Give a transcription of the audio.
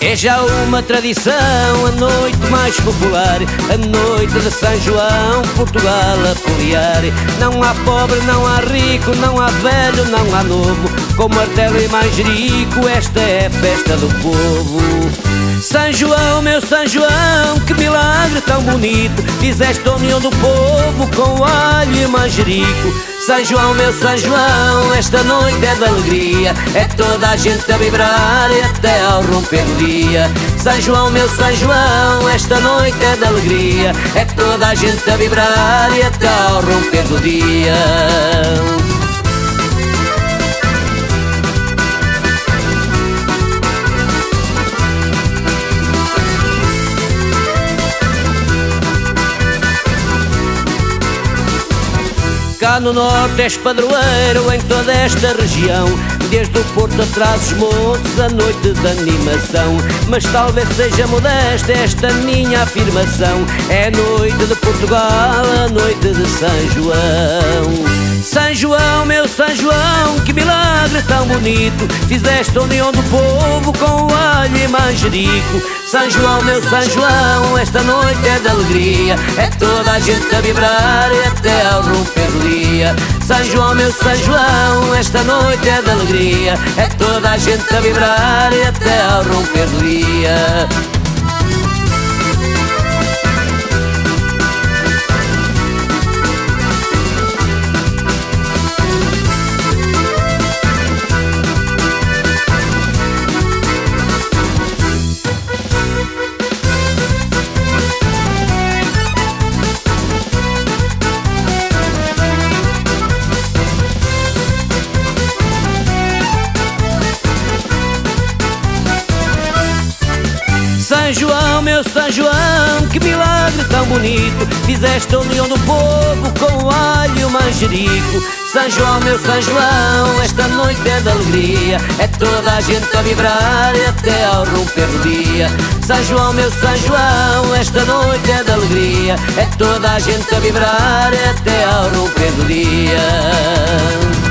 É já uma tradição, a noite mais popular, a noite de São João, Portugal a foliar. Não há pobre, não há rico, não há velho, não há novo, com martelo e manjerico, esta é a festa do povo. São João, meu São João, que milagre tão bonito, fizeste a união do povo com alho e manjerico. São João, meu São João, esta noite é de alegria, é toda a gente a vibrar e até ao romper do dia. São João, meu São João, esta noite é de alegria, é toda a gente a vibrar e até ao romper do dia. Cá no norte és padroeiro em toda esta região, desde o Porto atrás os montes, a noite de animação. Mas talvez seja modesta esta minha afirmação, é a noite de Portugal, a noite de São João. São João, meu São João, que milagre tão bonito, fizeste a união do povo com alho e manjerico. São João, meu São João, esta noite é de alegria, é toda a gente a vibrar e até ao romper do dia. São João, meu São João, esta noite é de alegria, é toda a gente a vibrar e até ao romper do dia. São João, meu São João, que milagre tão bonito, fizeste a união do povo com alho e manjerico. São João, meu São João, esta noite é de alegria, é toda a gente a vibrar e até ao romper do dia. São João, meu São João, esta noite é de alegria, é toda a gente a vibrar e até ao romper do dia.